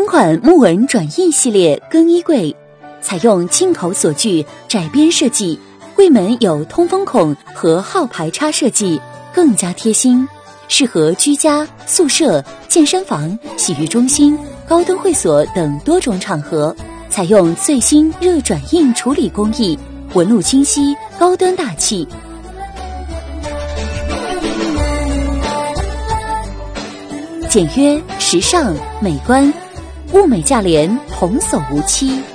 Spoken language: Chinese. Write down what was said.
款木纹转印系列更衣柜，采用进口锁具窄边设计，柜门有通风孔和号牌插设计，更加贴心，适合居家、宿舍、健身房、洗浴中心、高端会所等多种场合。采用最新热转印处理工艺，纹路清晰，高端大气。简约、时尚、美观，物美价廉，童叟无欺。